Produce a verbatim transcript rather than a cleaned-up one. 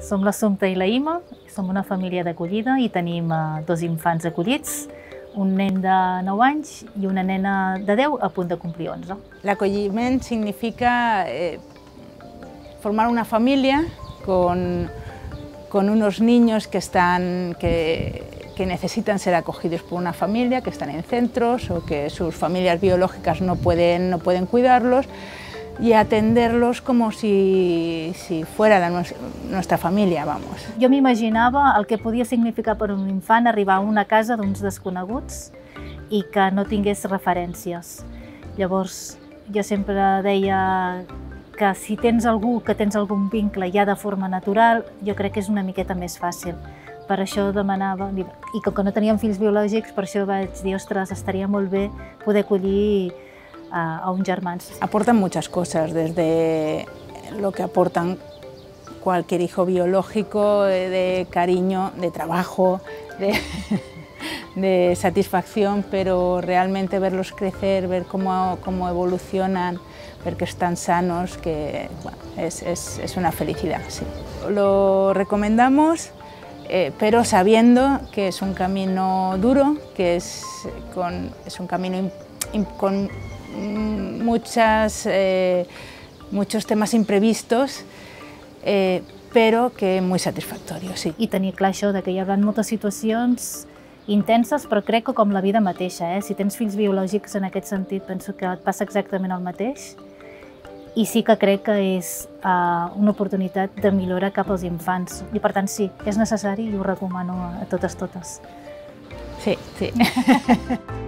Som l'Assumpta i la Ima, som una família d'acollida i tenim dos infants acollits, un nen de nou anys i una nena de deu a punt de complir onze. L'acolliment significa eh, formar una familia con, con unos niños que, están, que, que necesitan ser acogidos por una familia, que están en centros o que sus familias biológicas no pueden, no pueden cuidarlos, y atenderlos como si, si fuera la, nuestra família, vamos. Jo m'imaginava el que podia significar per un infant arribar a una casa d'uns desconeguts i que no tingués referències. Llavors, jo sempre deia que si tens algú, que tens algun vincle ja de forma natural, jo crec que és una miqueta més fàcil. Per això demanava, i com que no teníem fills biològics, per això vaig dir, ostres, estaria molt bé poder acollir a uns germans. Aportan muchas cosas, desde lo que aportan cualquier hijo biológico, de, de cariño, de trabajo, de, de satisfacción, pero realmente verlos crecer, ver cómo, cómo evolucionan, ver que están sanos, que bueno, es, es, es una felicidad. Sí. Lo recomendamos, eh, pero sabiendo que es un camino duro, que es, con, es un camino in, in, con Muchas, eh, muchos temas imprevistos, eh, però que muy satisfactorio, sí. I tenir clar això, que hi haurà moltes situacions intenses, però crec que com la vida mateixa, eh? Si tens fills biològics en aquest sentit, penso que et passa exactament el mateix. I sí que crec que és uh, una oportunitat de millora cap als infants. I per tant, sí, és necessari i ho recomano a totes, totes. Sí, sí.